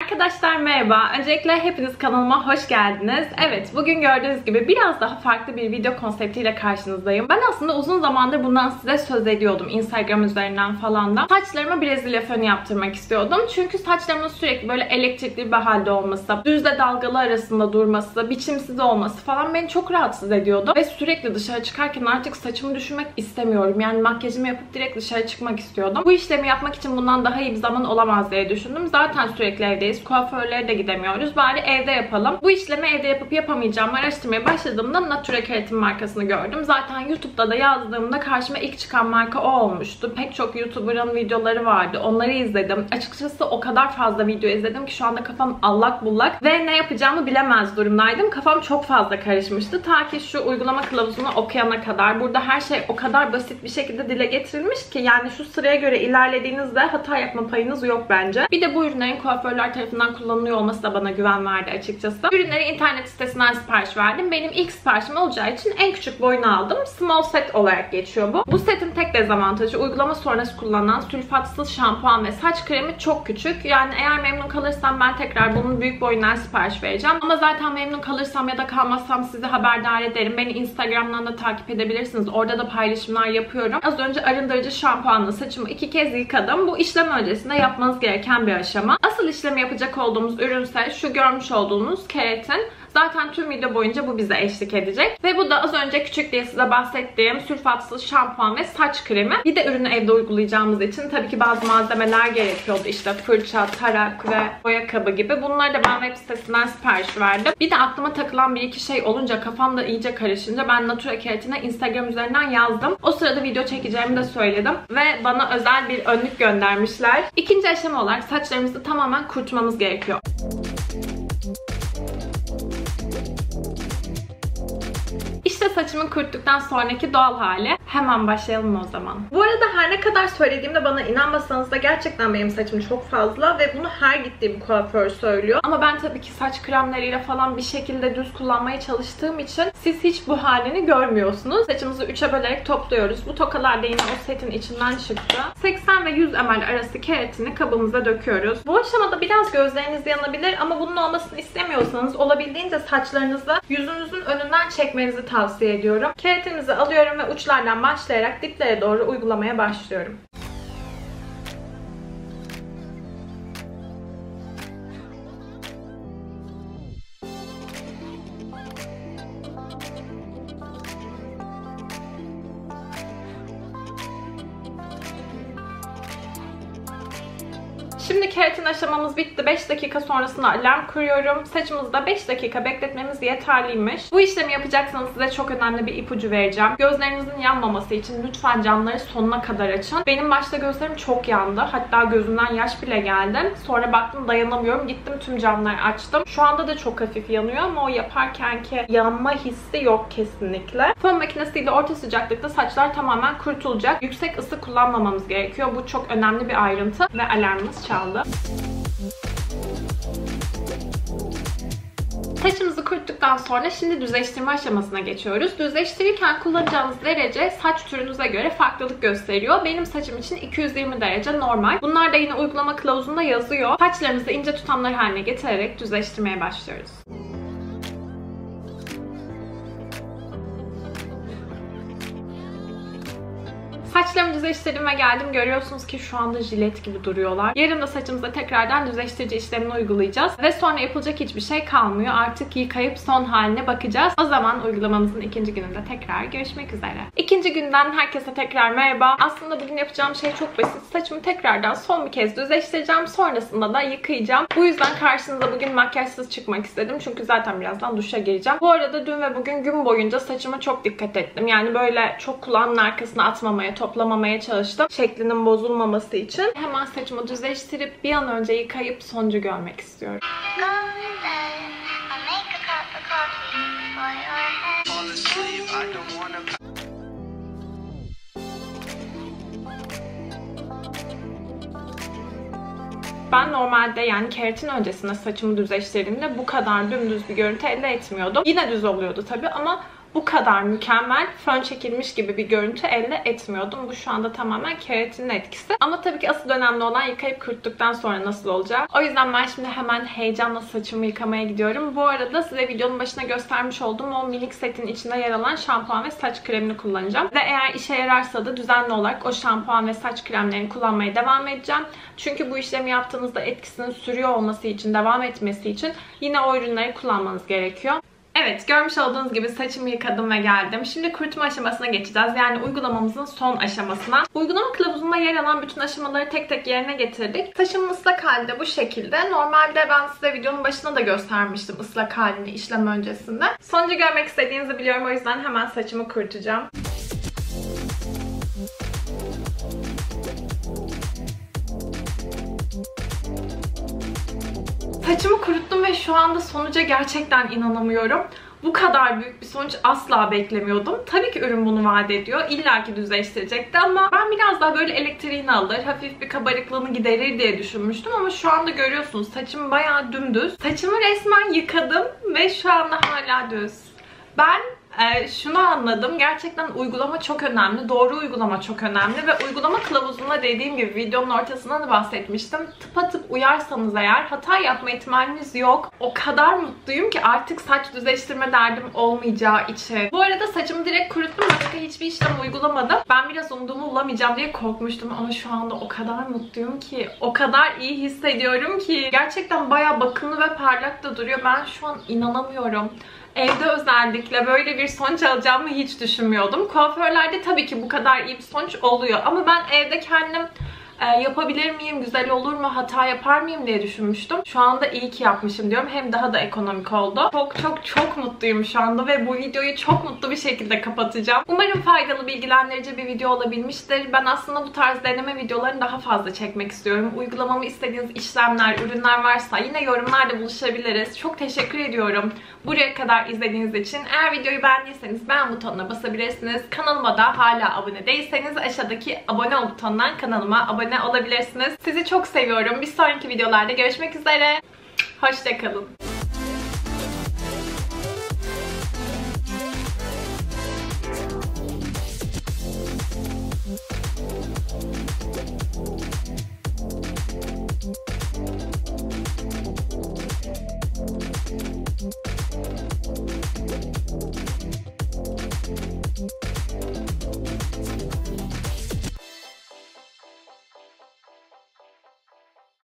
Arkadaşlar merhaba. Öncelikle hepiniz kanalıma hoş geldiniz. Evet, bugün gördüğünüz gibi biraz daha farklı bir video konseptiyle karşınızdayım. Ben aslında uzun zamandır bundan size söz ediyordum. Instagram üzerinden falan da. Saçlarıma Brezilya fönü yaptırmak istiyordum. Çünkü saçlarımın sürekli böyle elektrikli bir halde olması, düzle dalgalı arasında durması, biçimsiz olması falan beni çok rahatsız ediyordu. Ve sürekli dışarı çıkarken artık saçımı düşünmek istemiyorum. Yani makyajımı yapıp direkt dışarı çıkmak istiyordum. Bu işlemi yapmak için bundan daha iyi bir zaman olamaz diye düşündüm. Zaten sürekli evdeyiz. Kuaförlere de gidemiyoruz. Bari evde yapalım. Bu işlemi evde yapıp yapamayacağımı araştırmaya başladığımda Natura Keratin markasını gördüm. Zaten YouTube'da da yazdığımda karşıma ilk çıkan marka o olmuştu. Pek çok YouTuber'ın videoları vardı. Onları izledim. Açıkçası o kadar fazla video izledim ki şu anda kafam allak bullak ve ne yapacağımı bilemez durumdaydım. Kafam çok fazla karışmıştı. Ta ki şu uygulama kılavuzunu okuyana kadar. Burada her şey o kadar basit bir şekilde dile getirilmiş ki yani şu sıraya göre ilerlediğinizde hata yapma payınız yok bence. Bir de bu ürünlerin kuaförler tarafından kullanılıyor olması da bana güven verdi açıkçası. Ürünleri internet sitesinden sipariş verdim. Benim ilk siparişim olacağı için en küçük boyunu aldım. Small set olarak geçiyor bu. Bu setin tek dezavantajı uygulama sonrası kullanılan sülfatsız şampuan ve saç kremi çok küçük. Yani eğer memnun kalırsam ben tekrar bunun büyük boyundan sipariş vereceğim. Ama zaten memnun kalırsam ya da kalmazsam sizi haberdar ederim. Beni Instagram'dan da takip edebilirsiniz. Orada da paylaşımlar yapıyorum. Az önce arındırıcı şampuanla saçımı 2 kez yıkadım. Bu işlem öncesinde yapmanız gereken bir aşama. Asıl işlemi yapacak olduğumuz ürünse şu görmüş olduğunuz keratin. Zaten tüm video boyunca bu bize eşlik edecek. Ve bu da az önce küçük diye size bahsettiğim sülfatsız şampuan ve saç kremi. Bir de ürünü evde uygulayacağımız için tabii ki bazı malzemeler gerekiyordu. İşte fırça, tarak ve boya kabı gibi. Bunları da ben web sitesinden sipariş verdim. Bir de aklıma takılan bir iki şey olunca, kafamda iyice karışınca ben Natura Keratin'e Instagram üzerinden yazdım. O sırada video çekeceğimi de söyledim. Ve bana özel bir önlük göndermişler. İkinci aşama olarak saçlarımızı tamamen kurutmamız gerekiyor. İşte saçımı kuruttuktan sonraki doğal hali. Hemen başlayalım o zaman. Bu arada her ne kadar söylediğimde bana inanmasanız da gerçekten benim saçım çok fazla ve bunu her gittiğim kuaför söylüyor. Ama ben tabii ki saç kremleriyle falan bir şekilde düz kullanmaya çalıştığım için siz hiç bu halini görmüyorsunuz. Saçımızı 3'e bölerek topluyoruz. Bu tokalar da yine o setin içinden çıktı. 80 ve 100 ml arası keratini kabımıza döküyoruz. Bu aşamada biraz gözleriniz yanabilir ama bunun olmasını istemiyorsanız olabildiğince saçlarınızı yüzünüzün önünden çekmenizi tavsiye ediyorum. Keratinimizi alıyorum ve uçlardan başlayarak diplere doğru uygulamaya başlıyorum. Şimdi keratin aşamamız bitti. 5 dakika sonrasında alarm kuruyorum. Saçımızı da 5 dakika bekletmemiz yeterliymiş. Bu işlemi yapacaksanız size çok önemli bir ipucu vereceğim. Gözlerinizin yanmaması için lütfen camları sonuna kadar açın. Benim başta gözlerim çok yandı. Hatta gözümden yaş bile geldi. Sonra baktım dayanamıyorum. Gittim tüm camları açtım. Şu anda da çok hafif yanıyor ama o yaparkenki yanma hissi yok kesinlikle. Fön makinesiyle orta sıcaklıkta saçlar tamamen kurutulacak. Yüksek ısı kullanmamamız gerekiyor. Bu çok önemli bir ayrıntı ve alarmımız çaldı. Saçımızı kuruttuktan sonra şimdi düzleştirme aşamasına geçiyoruz. Düzleştirirken kullanacağınız derece saç türünüze göre farklılık gösteriyor. Benim saçım için 220 derece normal. Bunlar da yine uygulama kılavuzunda yazıyor. Saçlarımızı ince tutamlar haline getirerek düzleştirmeye başlıyoruz. Saçlarımı düzleştirdim ve geldim. Görüyorsunuz ki şu anda jilet gibi duruyorlar. Yarın da saçımıza tekrardan düzleştirici işlemini uygulayacağız. Ve sonra yapılacak hiçbir şey kalmıyor. Artık yıkayıp son haline bakacağız. O zaman uygulamamızın ikinci gününde tekrar görüşmek üzere. İkinci günden herkese tekrar merhaba. Aslında bugün yapacağım şey çok basit. Saçımı tekrardan son bir kez düzleştireceğim. Sonrasında da yıkayacağım. Bu yüzden karşınıza bugün makyajsız çıkmak istedim. Çünkü zaten birazdan duşa gireceğim. Bu arada dün ve bugün gün boyunca saçıma çok dikkat ettim. Yani böyle çok kulağımın arkasına atmamaya, toplamamaya çalıştım. Şeklinin bozulmaması için. Hemen saçımı düzleştirip bir an önce yıkayıp sonucu görmek istiyorum. Ben normalde yani keratin öncesinde saçımı düzleştirdiğimde bu kadar dümdüz bir görüntü elde etmiyordum. Yine düz oluyordu tabii ama bu kadar mükemmel fön çekilmiş gibi bir görüntü elde etmiyordum. Bu şu anda tamamen keratinin etkisi. Ama tabii ki asıl önemli olan yıkayıp kuruttuktan sonra nasıl olacak. O yüzden ben şimdi hemen heyecanla saçımı yıkamaya gidiyorum. Bu arada size videonun başına göstermiş olduğum o minik setin içinde yer alan şampuan ve saç kremini kullanacağım. Ve eğer işe yararsa da düzenli olarak o şampuan ve saç kremlerini kullanmaya devam edeceğim. Çünkü bu işlemi yaptığınızda etkisinin sürüyor olması için, devam etmesi için yine o ürünleri kullanmanız gerekiyor. Evet, görmüş olduğunuz gibi saçımı yıkadım ve geldim. Şimdi kurutma aşamasına geçeceğiz. Yani uygulamamızın son aşamasına. Uygulama kılavuzunda yer alan bütün aşamaları tek tek yerine getirdik. Saçımın ıslak hali de bu şekilde. Normalde ben size videonun başına da göstermiştim ıslak halini işlem öncesinde. Sonucu görmek istediğinizi biliyorum. O yüzden hemen saçımı kurutacağım. Saçımı kuruttum ve şu anda sonuca gerçekten inanamıyorum. Bu kadar büyük bir sonuç asla beklemiyordum. Tabii ki ürün bunu vaat ediyor. İlla ki düzleştirecekti ama ben biraz daha böyle elektriğini alır, hafif bir kabarıklığını giderir diye düşünmüştüm. Ama şu anda görüyorsunuz saçım bayağı dümdüz. Saçımı resmen yıkadım ve şu anda hala düz. Ben şunu anladım. Gerçekten uygulama çok önemli. Doğru uygulama çok önemli ve uygulama kılavuzunda dediğim gibi videonun ortasında da bahsetmiştim. Tıpatıp uyarsanız eğer hata yapma ihtimaliniz yok. O kadar mutluyum ki artık saç düzleştirme derdim olmayacağı için. Bu arada saçımı direkt kuruttum. Başka hiçbir işlem uygulamadım. Ben biraz umduğumu bulamayacağım diye korkmuştum ama şu anda o kadar mutluyum ki, o kadar iyi hissediyorum ki. Gerçekten bayağı bakımlı ve parlak da duruyor. Ben şu an inanamıyorum. Evde özellikle böyle bir sonuç alacağımı hiç düşünmüyordum. Kuaförlerde tabii ki bu kadar iyi bir sonuç oluyor. Ama ben evde kendim yapabilir miyim, güzel olur mu, hata yapar mıyım diye düşünmüştüm. Şu anda iyi ki yapmışım diyorum. Hem daha da ekonomik oldu. Çok mutluyum şu anda ve bu videoyu çok mutlu bir şekilde kapatacağım. Umarım faydalı, bilgilendirici bir video olabilmiştir. Ben aslında bu tarz deneme videolarını daha fazla çekmek istiyorum. Uygulamamı istediğiniz işlemler, ürünler varsa yine yorumlarda buluşabiliriz. Çok teşekkür ediyorum buraya kadar izlediğiniz için. Eğer videoyu beğendiyseniz beğen butonuna basabilirsiniz. Kanalıma da hala abone değilseniz aşağıdaki abone ol butonundan kanalıma abone olabilirsiniz. Sizi çok seviyorum. Bir sonraki videolarda görüşmek üzere. Hoşça kalın.